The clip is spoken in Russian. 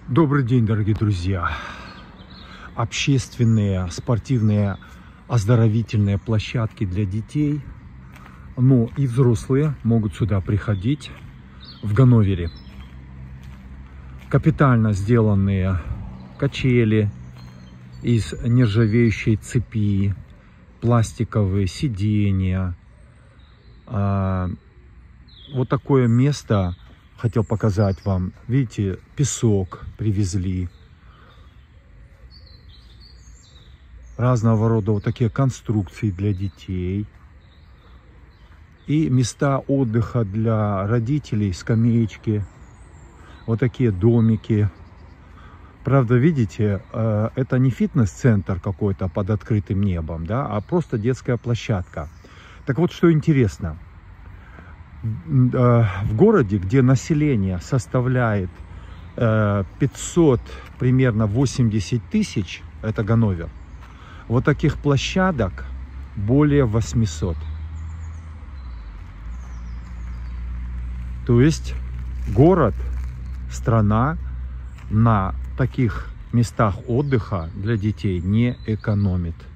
Добрый день, дорогие друзья! Общественные, спортивные, оздоровительные площадки для детей, но и взрослые могут сюда приходить в Ганновере. Капитально сделанные качели из нержавеющей цепи, пластиковые сиденья. Вот такое место хотел показать вам. Видите, песок привезли. Разного рода вот такие конструкции для детей. И места отдыха для родителей, скамеечки. Вот такие домики. Правда, видите, это не фитнес-центр какой-то под открытым небом, да, а просто детская площадка. Так вот, что интересно. В городе, где население составляет 500, примерно 80 тысяч, это Ганновер, вот таких площадок более 800. То есть город, страна на таких местах отдыха для детей не экономит.